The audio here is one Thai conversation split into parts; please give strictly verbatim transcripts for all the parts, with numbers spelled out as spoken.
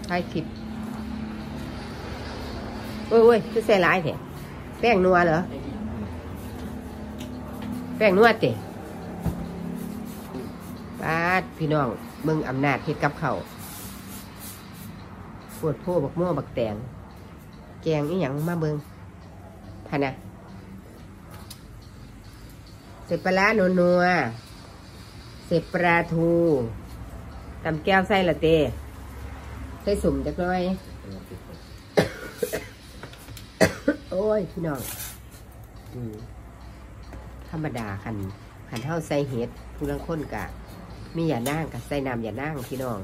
ถ่ายคลิปโอ้ยโอ้ยคือใส่ร้ายเถอะแป้งนัวเหรอแป้งนัวเตะปาดพี่น้องมึงอำนาจเฮ็ดกับเขาปวดโพบักม่วบักแตงแกงอีหยังมาเบิงพะนะเสร็จปลาโนนัวเสร็จปลาทูตำแก้วไส้ละเตใส่สุ่มจักหน่อยโอ้ยพี่น้องธรรมดาคันคันเท่าใส่เห็ดผู้ลังค้นกะมีอย่านั่งกับใส่น้ำอย่านั่งพี่น้อง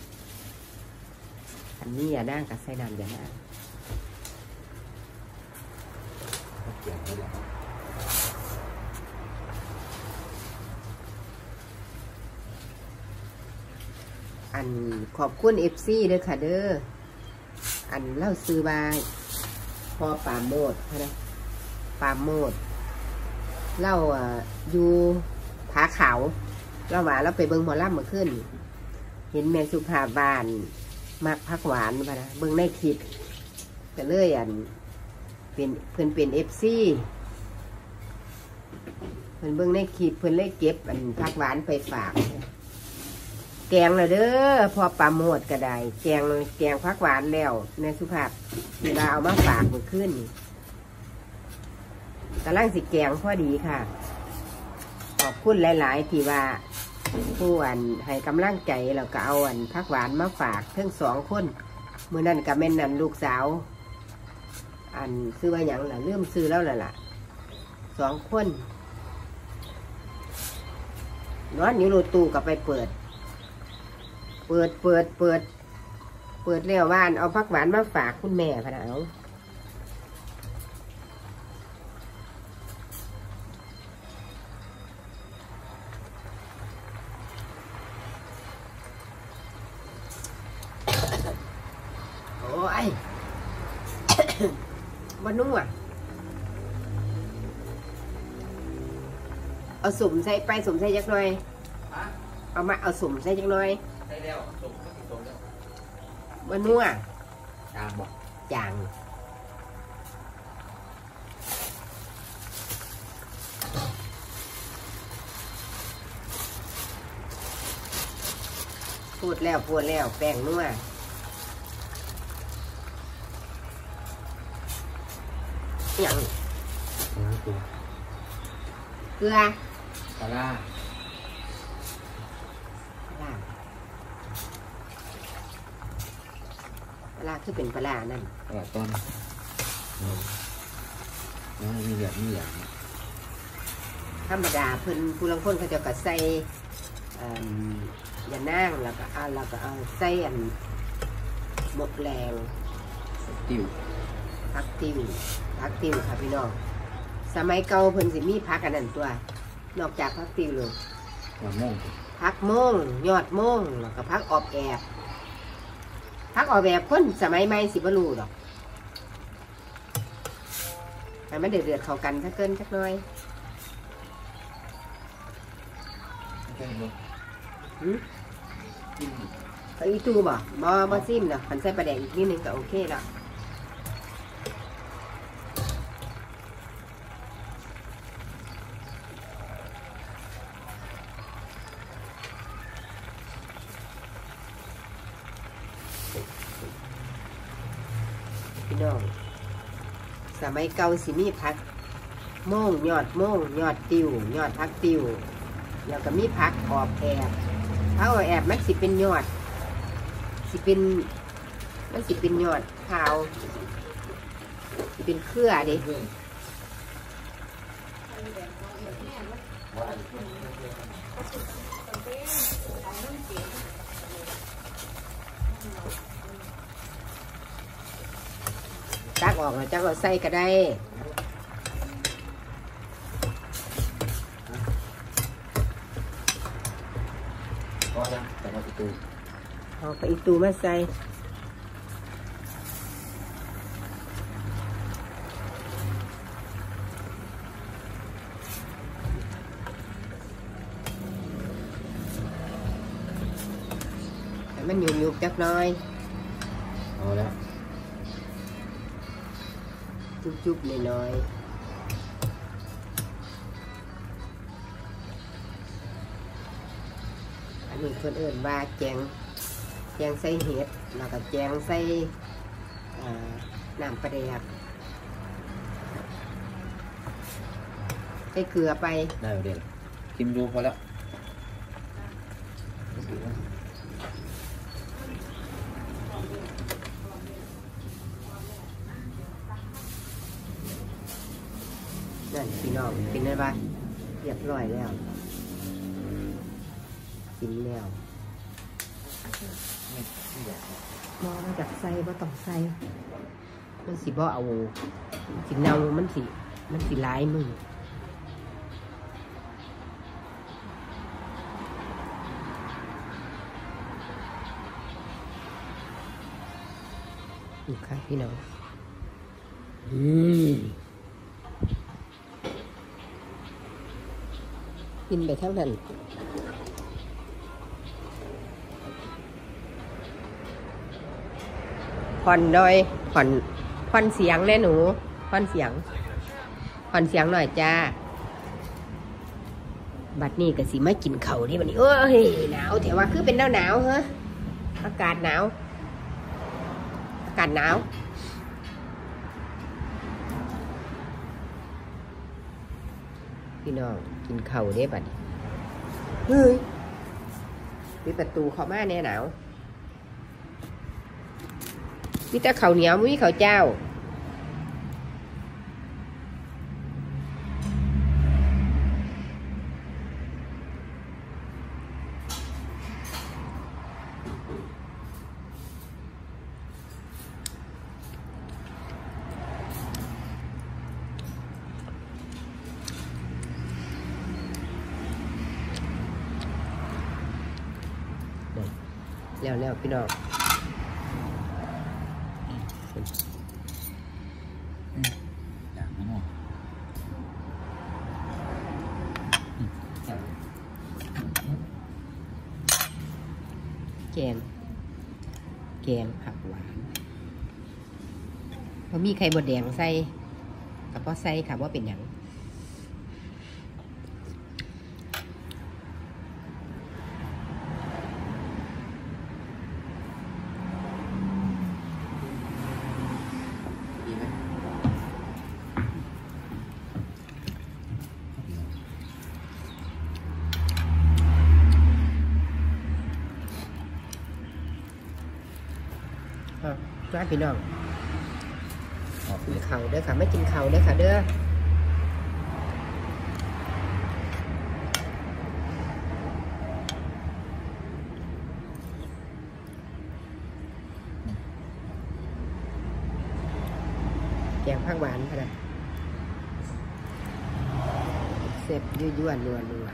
อันนี้อย่านั่งกับใส่น้ำอย่านั่งอันขอบคุณเอฟซีเด้อค่ะเด้ออันเล่าซื้อบายพอป่าโมดนะป่าโมดเล่าอยู่ผาเขาเล่าว่าเราไปเบิ้งหมอลำมาขึ้นเห็นแม่สุภาบานมักพักหวานมานะเบิ้งในคลิปก็เลยอันเป็นเพื่อนเป็นเอฟซีเพื่อนเบิ้งในคลิปเพื่อนเลยเก็บอันพักหวานไปฝากแกงเลยเด้อพอปลาโมดก็ได้แกงแกงพักหวานแล้วในสุภาพเวลาเอามาฝากมันขึ้นกำลังสิแกงพอดีค่ะขอบคุณหลายๆที่ว่าผู้อันให้กำลังใจแล้วก็เอาอันพักหวานมาฝากทั้งสองคนเมื่อนั้นกับแม่นันลูกสาวอันซื้อว่าอย่างล่ะเริ่มซื้อแล้วล่ะล่ะสองคนนอนอยู่โรตูกับไปเปิดเปิดเปิดเปิดเปิดแล้วว่านเอาพักหวานมาฝากคุณแม่พะนะเอาโอ้ย วันนู้นอ่ะเอาสุ่มใส่ไปสุ่มใส่จักหน่อยเอามาเอาสุ่มใส่จักหน่อยใส่แล้วสุ่มก็ติดสุ่มแล้ววันนู้นอ่ะจางบอกจางพูดแล้วพูดแล้วแป้งนัวอย่างเกลือปลาล่าปลาล่าปลาล่าคือเป็นปลาล่านั่นปลาล่าต้นน้องมีแบบนี้อย่างธรรมดาเพิ่นผู้ลังคนเขาจะกัดใส่ยานั่งแล้วก็เอาแล้วก็เอาใส่อันหมกแรงติวพักติวพักติวค่ะพี่น้องสมัยเก่าเพิ่นสิมีพักอันนั้นตัวนอกจากพักติวเลยพักโม่งยอดโม่งแล้วก็พักออบแอบพักออบแอบคนสมัยใหม่สิบลูดอกแต่ไม่เดือดเดือดเข้ากันถ้าเกินสักน้อยอืมไปอีตูบ่บ่บ่ซิมเนาะขันใส่ปลาแดงอีกนิดนึงก็โอเคแล้วพี่น้องสมัยเก่าสิมีพักโม่งยอดโม่งยอดติวยอดพักติวแล้วก็มีพักออบแอบพักออบแอบมันสิเป็นยอดสิเป็นมันสิเป็นยอดขาวสิเป็นเครือเด็ตักออกแล้วจักเอาใส่ก็ได้ก็ยังแต่เอาอีตูเอาไปอีตูมาใส่ให้มันหยุบๆจักหน่อยเอาแล้วจุ๊บๆน้อยๆอันนี้คนอื่นว่าแจงแจงใส่เห็ดแล้วก็แจงใส่น้ำปลาแดกใส่เกลือไปได้เด็ดกินดูพอแล้วนั่นพี่น้องกินได้ปะเรียบร้อยแล้วกินแล้วมอมาจากใส่บ่ต้องใส่มันสิบ่เอาสิเนามันสิมันสิร้ายมึงดูค่ะพี่น้องอืมกินไปเท่านั้นผ่อนหน่อยผ่อนผ่อนเสียงแน่หนูผ่อนเสียงผ่อนเสียงหน่อยจ้าบัดนี้ก็สิมากินเข่าที่บัดนี้เอ้ยหนาวแต่ว่าคือเป็นหนาวหนาวเหรออากาศหนาวอากาศหนาวพี่น้องกินเข่าได้บัดนี้เฮ้ยปิดประตูเข้ามาแน่หนาวมีแต่ข้าวเหนียวมีข้าวเจ้าแล้วแล้วพี่น้องแกงแกงผักหวานพอมีไข่บดแดงใส่กับพ่อใส่ค่ะว่าเป็นอย่างจ้าพี่น้องกินเข่าเด้อค่ะไม่กินเข่าเด้อค่ะเด้อแกงผักหวานค่ะนะเสร็จยั่วๆนัวนัว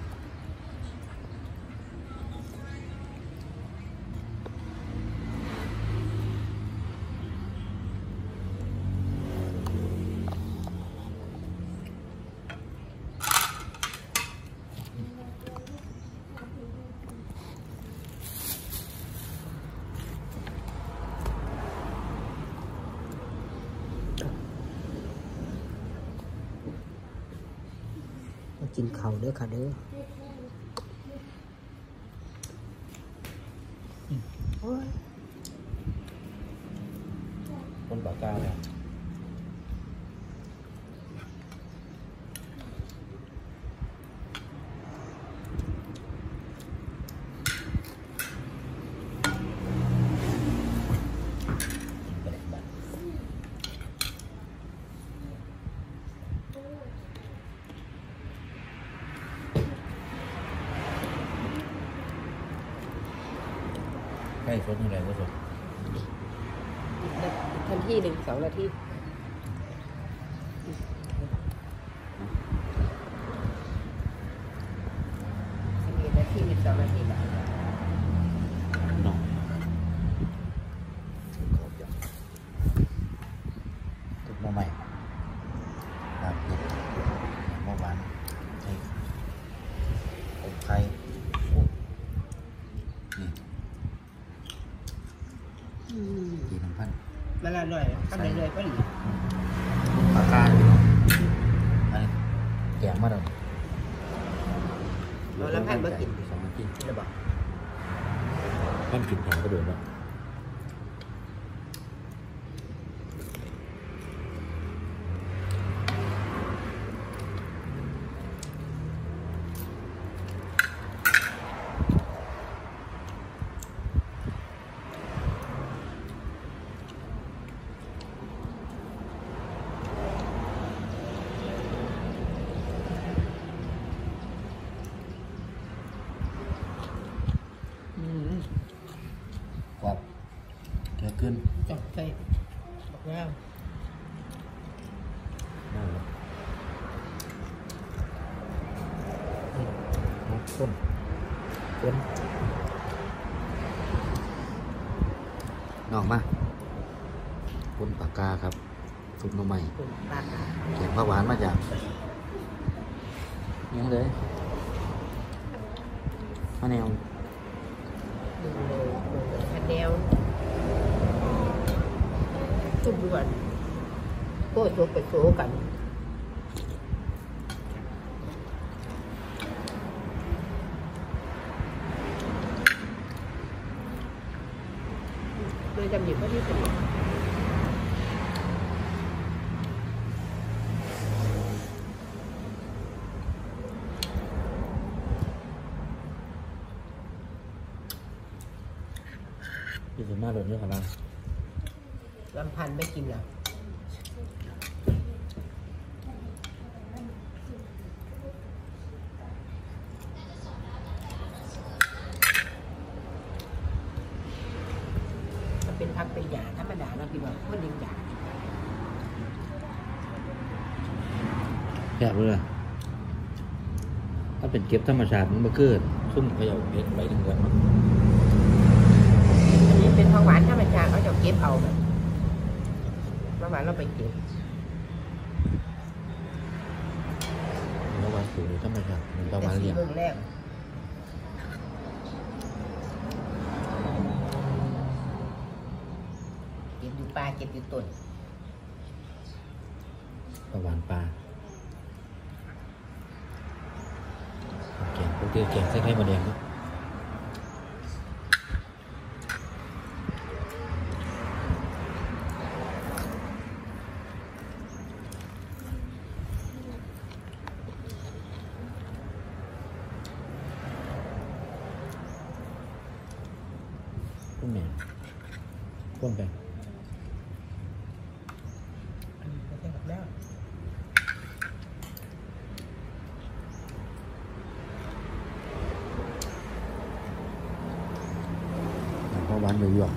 กินเข่าเด้อค่ะเด้อคนปากกาเลยใกล้สดเท่าไหร่ก็สดทันทีหนึ่งสองนาทีสิบเอ็ดนาทีสิบสองนาทีแบบน้องตุกมาใหม่ครับเมื่อวานไข่ผมไข่นี่กี่น้ำพันมันอร่อยทำเลยๆก็ดีปากกาอันนี้แกงมาแล้วเราลำพันมากินสองนาทีระบอกพันกินแกงก็โดนแล้วกรอบเกี่ยวขึ้นจับไปบอกแล้วน่ารักข้นข้นนอกมาข้นปากกาครับซุปหน่อไม้คุณปลาค่ะเก็บผักหวานมาจากยังเลยมะนาวดูเลยดูเลยคะแนนจุ่มด่วนโคตรโชว์ไปโชว์กันเลยจำหยิบว่าที่สุดที่สุดมาโดนเยอะขนาดลำพันไม่กินหรอกมันเป็นพักเป็นหยาธรรมดาเราพี่บอกคนยิงหยาแย่เลยถ้าเป็นเก็บธรรมชาติมันมาเกิดซุ่มเขย่าเม็ดไปถึงเงินมันอันนี้เป็นของหวานธรรมชาติเขาจะเก็บเอาแบบเมื่อวานเราไปเก็บแล้ววันสูงธรรมชาติมันประแต่มาณสีเรียงเมืองแรกเก็บอยู่ปลาเก็บอยู่ต้นประวานปลาแกงพวกเตี้ยแกงใส่ไข่มดแดงเนาะพุ่นแม่พุ่นไปอันนี้ก็ได้แบบแล้วเพราะวันเดือด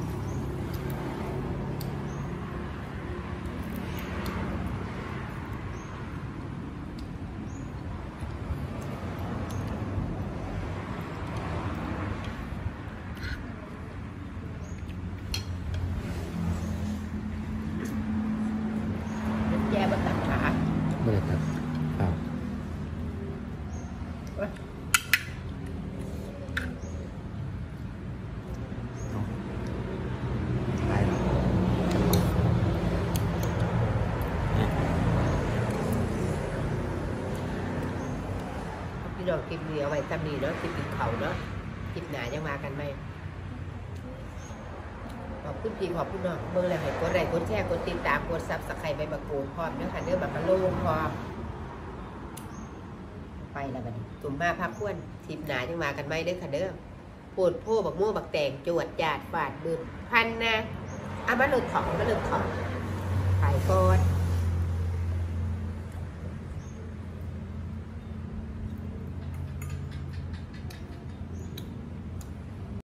แย่บนตัดขาไม่ได้ครับครับเว้ยตายแล้วเนี่ยพี่น้องคลิปนี้เอาไว้ซ้ำนี้เนาะคลิปกินเขาเนาะคลิปหนายังมากันไหมขอบคุณพี่ขอบคุณน้องเมื่อไรให้กดไลค์กดแชร์กดติดตามกดซับสไครต์ใบมะกรูดพร้อมเนื้อค่ะเนื้อแบบกะโลงพร้อมไปแล้วบัดนี้ตุ่มมาพักควนคลิปหนายังมากันไหมเด้อค่ะเด้อปวดโพ่บักม่วงบักแตงจวดจาดฝาดบืนพันนะเอามาหลุดของมาหลุดของไปก่อน